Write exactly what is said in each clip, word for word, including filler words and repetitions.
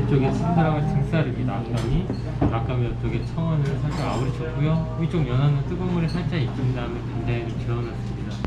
이쪽에 신사랑을 등살입니다. 악감이 악감이 이쪽에 청원을 살짝 아우리쳤고요. 위쪽 연안은 뜨거운 물에 살짝 익힌 다음에 간장에 좀 재워놨습니다.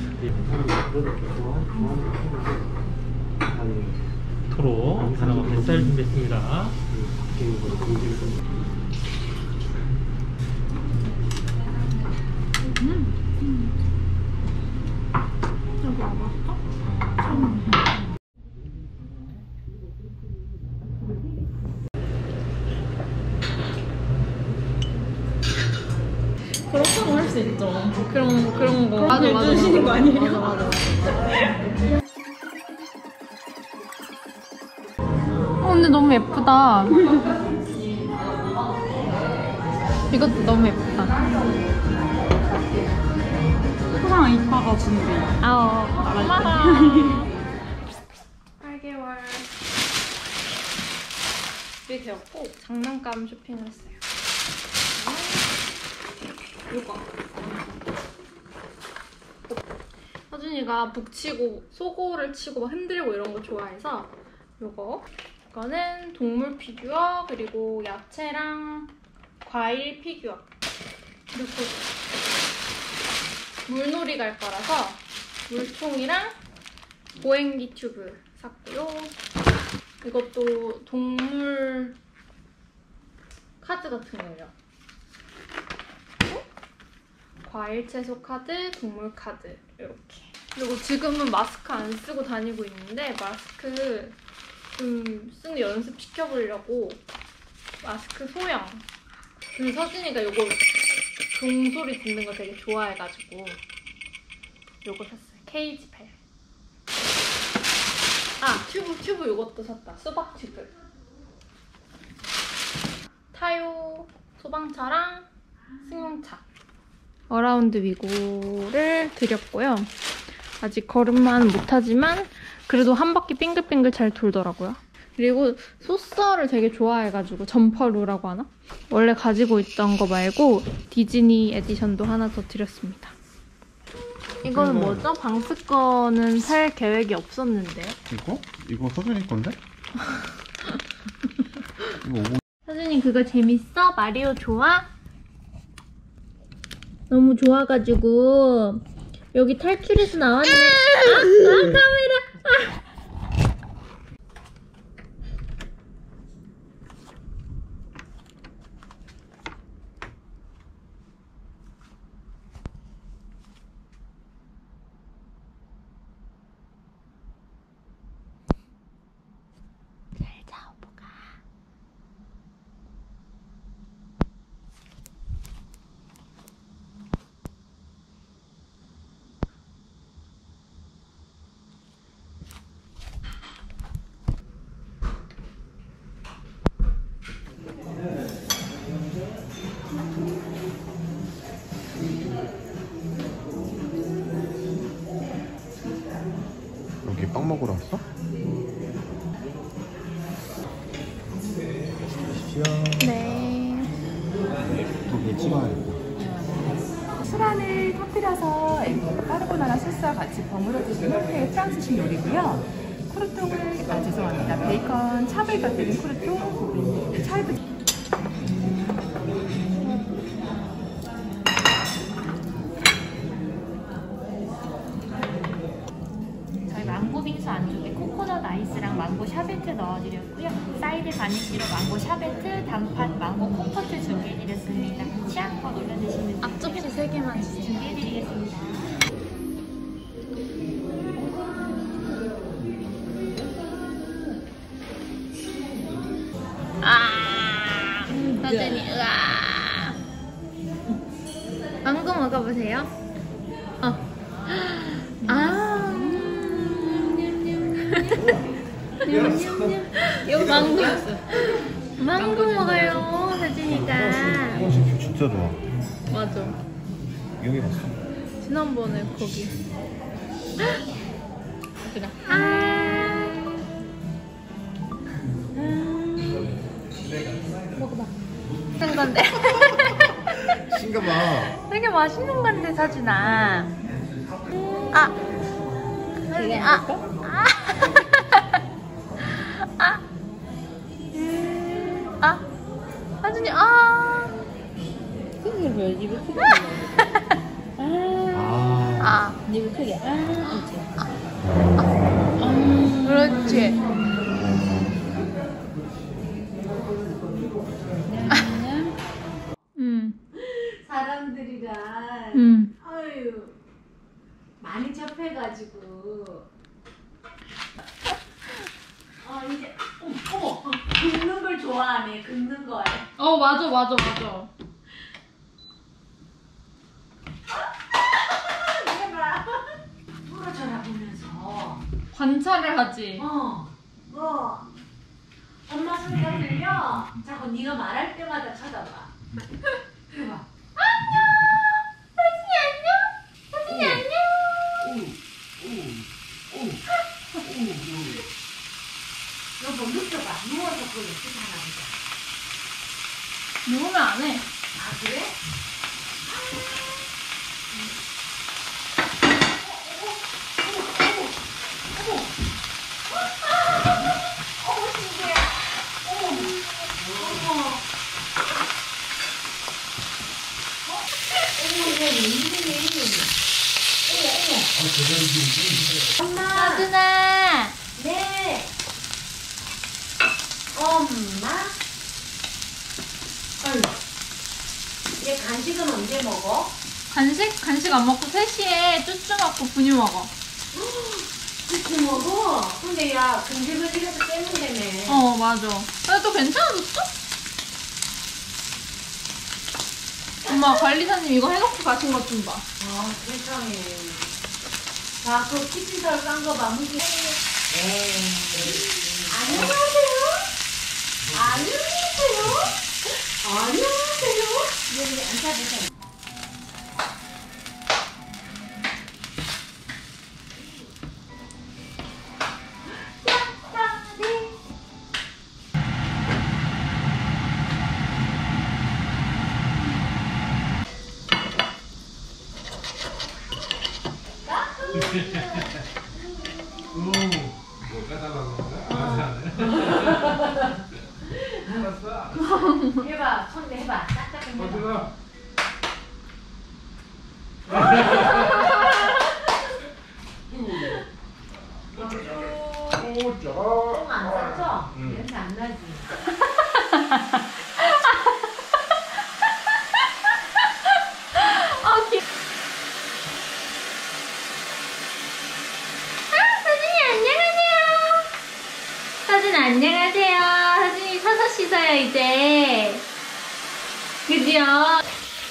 토로 다나와 뱃살 준비했습니다. 음. 여기 와봤어? 음. 그렇다고 할 수 있죠. 그런 그런 거. 맞아 맞아. 주시는 거 아니에요? 맞아 맞아. 어 근데 너무 예쁘다. 이것도 너무 예쁘다. 소랑 이빠가 준비. 아우 고마워. 팔 개월 준비 되었고 장난감 쇼핑을 했어요. 이거 서준이가 북치고 소고를 치고 막 흔들고 이런 거 좋아해서 이거 이거는 동물 피규어 그리고 야채랑 과일 피규어 그리고 물놀이 갈 거라서 물총이랑 보행기 튜브 샀고요. 이것도 동물 카드 같은 거예요. 과일 채소 카드, 동물 카드 이렇게. 그리고 지금은 마스크 안 쓰고 다니고 있는데 마스크 좀 쓰는 연습 시켜보려고 마스크 소형. 근데 서진이가 이거 종소리 듣는 거 되게 좋아해가지고 이거 샀어요. 케이지 팔. 아 튜브 튜브 이것도 샀다. 수박 튜브. 타요 소방차랑 승용차. 어라운드 위고를 드렸고요. 아직 걸음만 못하지만 그래도 한 바퀴 빙글빙글 잘 돌더라고요. 그리고 소서를 되게 좋아해가지고 점퍼루라고 하나? 원래 가지고 있던 거 말고 디즈니 에디션도 하나 더 드렸습니다. 이거는 뭐죠? 방스 거는 살 계획이 없었는데. 이거? 이거 서준이 건데? 이거 오고... 서준이 그거 재밌어? 마리오 좋아? 너무 좋아가지고 여기 탈출해서 나왔네. 아, 아 카메라. 아. 잘 자, 오보가. 여기 빵 먹으러 왔어? 네. 여기 찍어야겠다. 수란을 터뜨려서 까르보나라 소스와 같이 버무려 드시는 형태의 프랑스식 요리고요. 쿠르통을, 아 죄송합니다. 베이컨 찹을 곁들인 쿠르통, 찹을 저희 망고 빙수 안쪽에 코코넛 아이스랑 망고 샤베트 넣어드렸고요. 사이드 가니쉬로 망고 샤베트, 단팥, 망고 콤포트 준비해드렸습니다. 취향껏 올려드시면 돼요. 앞접시 세 개만 주세요. 준비해드리겠습니다. 아, 서준이, 으아. 망고 먹어보세요. 어. 아. 이거 망고. 망고 먹어요, 서준이가. 한번씩 뷰 진짜 좋아. 맞아. 여기 봤어? 지난번에 거기. 그냥. 아. 먹어봐. 맛있는 건데. 신가봐. 되게 맛있는 건데 서준아. 아. 서준이 아. 아. 아. 엉덩이를 보여야지. 입을 크게 벌려. 아, 아. 아, 입을 크게. 아, 그렇지. 그렇지. 음, 사람들이랑 음. 아유 많이 접해가지고 어 이제 어머 긁는 걸 좋아하네. 긁는 걸. 어, 맞아, 맞아, 맞아. 해봐. 부러져라 보면서 관찰을 하지. 어 어. 엄마 소리가 들려? 자꾸 네가 말할 때마다 쳐다봐. 해봐. 여보 눕혀봐. 누워서 그걸 어떻게 하나 보자. 누우면 안 해. 아 그래? 엄마. 서준아. 네. 엄마. 아유. 얘 간식은 언제 먹어? 간식? 간식 안 먹고 세 시에 쭈쭈 먹고 분유 먹어. 그치 먹어? 근데 야 근질근질해서 깨문다며. 어, 맞아. 근데 또 괜찮아졌어? 엄마, 관리사님 이거 해놓고 가신 것 좀 봐. 아 세상에. 자, 그 키친타올 깐 거 봐. 무기. 안녕하세요. 안녕하세요. 안녕하세요. 여기 앉아보세요. 해봐. 손 해봐. 딱딱 해봐. 똥안 쌌죠? 냄새 안 나지? 아, 귀... 아, 서준이 안녕하세요. 서준 안녕하세요. 서준이 서서 씻어요, 이제. 그죠?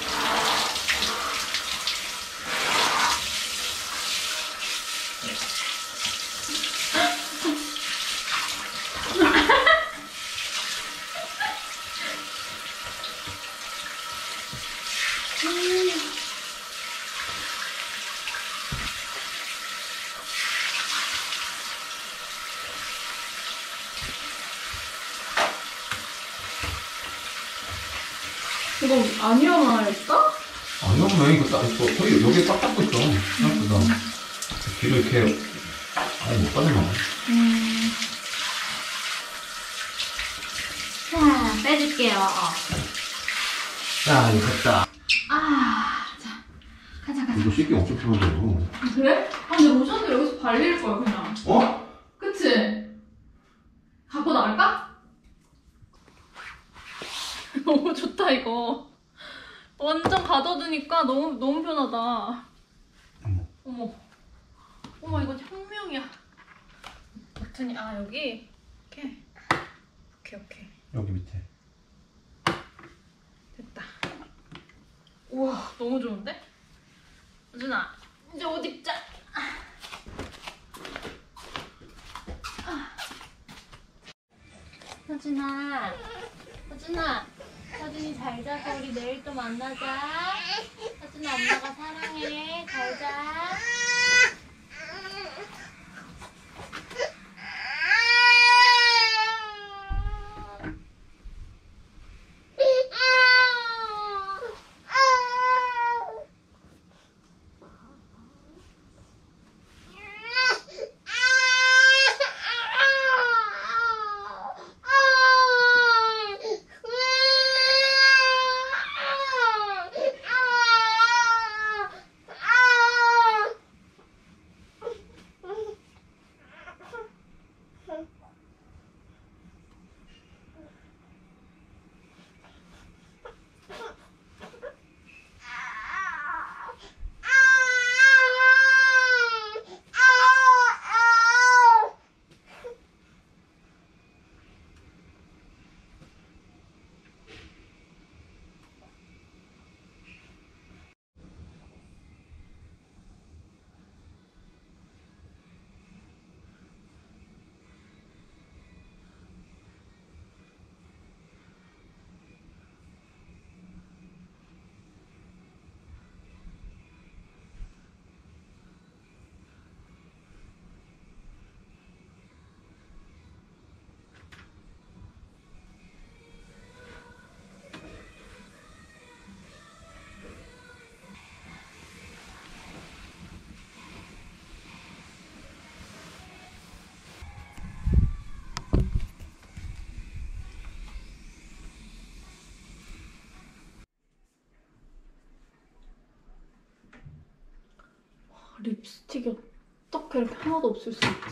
이거 안 위험할까? 아니요, 왜 이거 딱, 이거, 거의 여기에 딱 닦고 있어. 생각보다. 뒤로 이렇게, 아니, 못 빠져나와. 음. 자, 빼줄게요. 자, 이거 됐다. 아, 자, 가자, 가자. 이거 씻기 엄청 편하죠. 그래? 아, 근데 로션도 여기서 발릴 거야, 그냥. 어? 그치? 갖고 나갈까? 너무 좋다, 이거. 완전 가둬두니까 너무, 너무 편하다. 어머. 어머. 어머, 이거 혁명이야. 버튼이, 아, 여기? 이렇게. 오케이, 오케이. 여기 밑에. 됐다. 우와, 너무 좋은데? 서준아, 이제 옷 입자. 서준아, 서준아, 서준이 잘 자서 우리 내일 또 만나자. 서준아, 엄마가 사랑해. 잘 자. 립스틱이 어떻게 이렇게 하나도 없을 수 있지?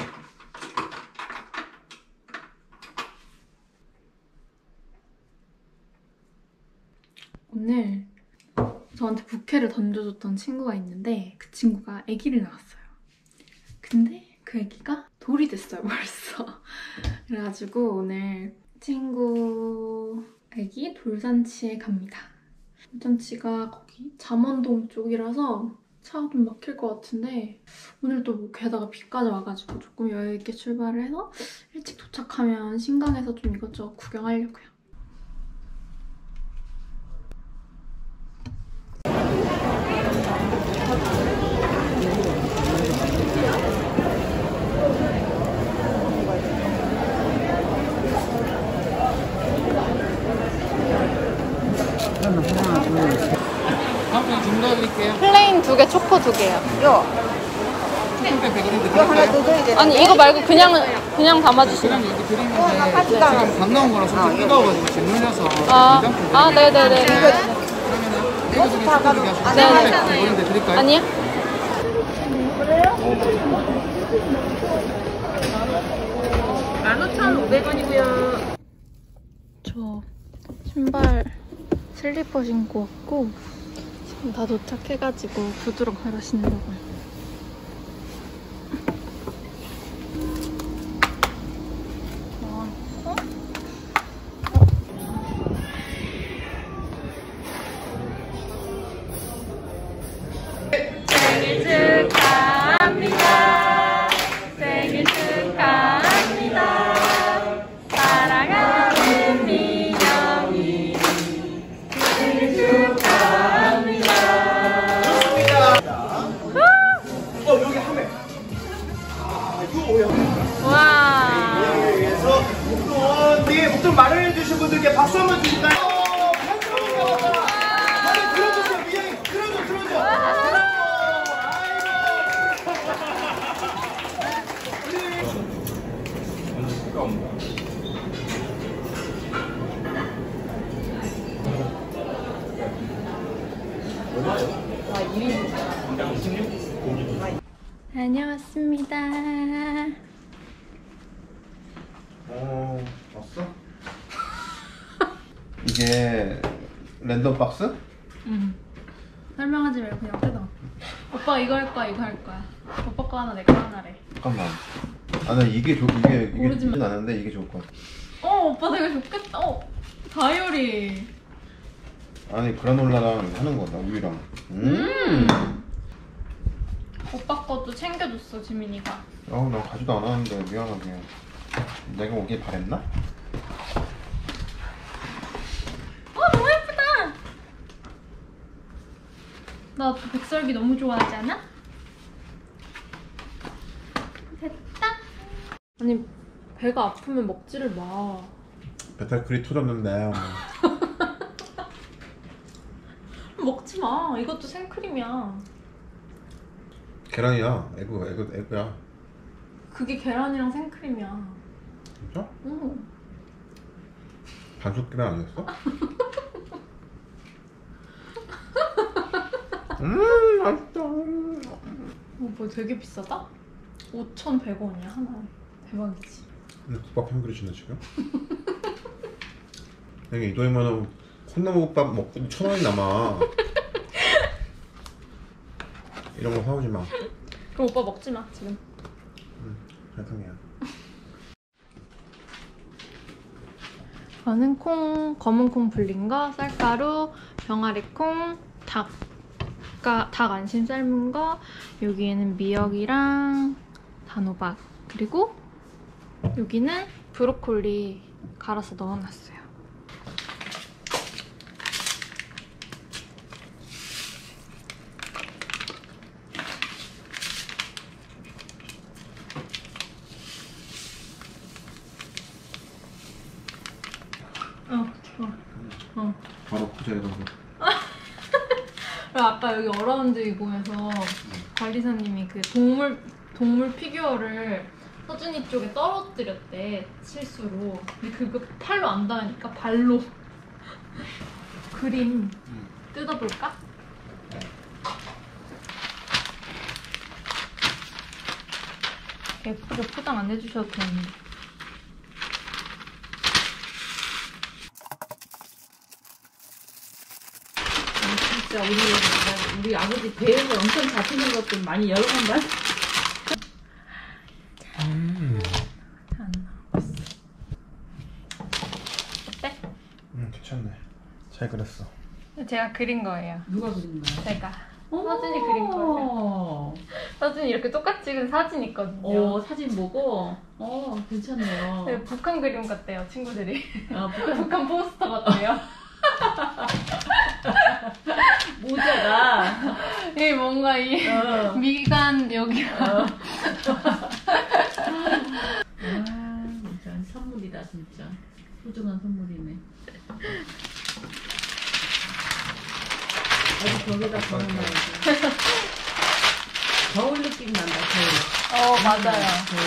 오늘 저한테 부케를 던져줬던 친구가 있는데 그 친구가 아기를 낳았어요. 근데 그 아기가 돌이 됐어요, 벌써. 그래가지고 오늘 친구 아기 돌잔치에 갑니다. 돌잔치가 거기 잠원동 쪽이라서 차가 좀 막힐 것 같은데 오늘 또 뭐 게다가 비까지 와가지고 조금 여유있게 출발을 해서 일찍 도착하면 신강에서 좀 이것저것 구경하려고요. 한번 좀 넣어드릴게요. 플레인 두 개, 초코 두 개요. 이거 하나 더 줘야 돼. 아니 이거 말고 그냥 그냥 담아주시면. 이렇게 드리는데 지금 밥 나온 거라서 좀 뜨거워가지고 지금 눌려서 아, 냉장고에 아 네네네. 그러면은 이거 중에 식구들이 하시고 네. 이런데 드릴까요? 아니요? 만 오천오백 원이고요. 저 신발 슬리퍼 신고 왔고 지금 다 도착해가지고 부드럽게 신으려고요. 생일 축하합니다. 생일 축하합니다. 사랑하는 민영이 생일 축하합니다. 어, 여기 한 명. 와. 그래서 목돈 뒤에 목돈 마련해 주신 분들께 박수 한번 주실까요? 감사합니다. 다들 들어주세요. 미영이 들어줘, 들어줘. 다녀왔습니다. 어, 왔어? 이게 랜덤 박스? 응. 설명하지 말고 그냥 뜯어. 오빠 이거 할 거야, 이거 할 거야. 오빠 거 하나, 내 거 하나래. 잠깐만. 아, 나 이게 좋, 이게, 이게 모르지만. 좋진 않은데 이게 좋을 것 같아. 어, 오빠 되게 좋겠다. 어, 다이어리. 아니, 그라놀라랑 하는 거다, 우유랑. 음! 오빠 것도 챙겨줬어, 지민이가. 어, 나 가지도 않았는데, 미안하게. 내가 오길 바랬나? 어, 너무 예쁘다. 나 백설기 너무 좋아하잖아? 됐다. 아니, 배가 아프면 먹지를 마. 배탈 그리 터졌는데. 먹지 마. 이것도 생크림이야. 계란이야. 에그, 에그, 에그야. 그게 계란이랑 생크림이야. 진짜? 응. 반숙 계란 아니었어? 음, 맛있다. 어, 뭐 되게 비싸다? 오천백 원이야, 하나에. 대박이지. 근데 국밥 한 그릇이나 지금? 형이 이 돈이면은 콩나물 국밥 먹고 천 원이 남아. 이런 거 사오지 마. 그럼 오빠 먹지 마, 지금. 응, 세상이야. 저는 콩, 검은 콩 불린 거, 쌀가루, 병아리 콩, 닭, 닭 안심 삶은 거, 여기에는 미역이랑 단호박, 그리고 여기는 브로콜리 갈아서 넣어놨어요. 어, 좋아. 어. 바로 그 자리에 넣어. 그리고 아까 여기 어라운드 이고에서 관리사님이 그 동물 동물 피규어를 서준이 쪽에 떨어뜨렸대, 실수로. 근데 그거 팔로 안 닿으니까 발로 그림 뜯어볼까? 예쁘게 포장 안 해주셔도 되는데. 진짜 우리 우리 아버지 배에서 엄청 잡히는 것들 많이 여러 번 봤. 음. 안 나오고 있어. 어때? 음 괜찮네. 잘 그렸어. 제가 그린 거예요. 누가 그린 거야? 제가. 서준이 그린 거예요. 서준이 이렇게 똑같이 찍은 사진 있거든요. 오 사진 보고 어 괜찮네요. 네, 북한 그림 같대요, 친구들이. 아 북한 북한 포스터 같대요. 모자가 이 뭔가 이 어. 미간 여기. 어. 아 진짜 선물이다 진짜 소중한 선물이네. 아주 벽에다 걸어놔야지. 겨울 느낌 난다 겨울. 어 맞아요.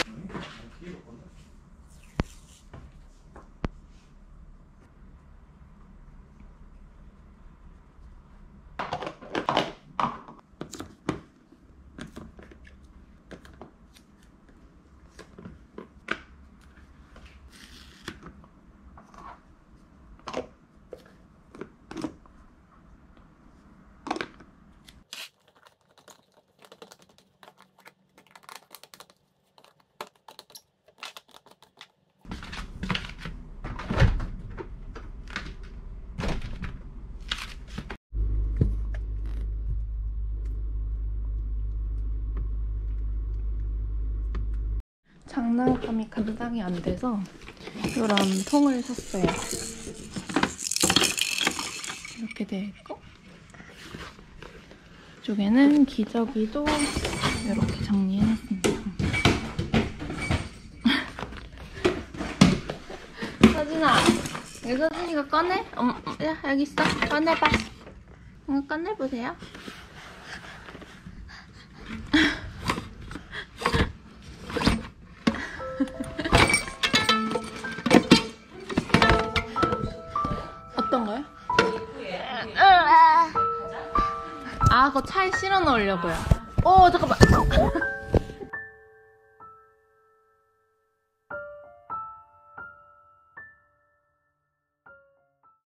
장난감이 감당이 안 돼서 이런 통을 샀어요. 이렇게 돼 있고 이쪽에는 기저귀도 이렇게 정리해놨습니다. 서준아, 여기 서준이가 꺼내? 어, 야, 여기 있어. 꺼내봐. 이거 꺼내보세요. 어떤 거요? 아, 그거 차에 실어 넣으려고요. 오, 잠깐만.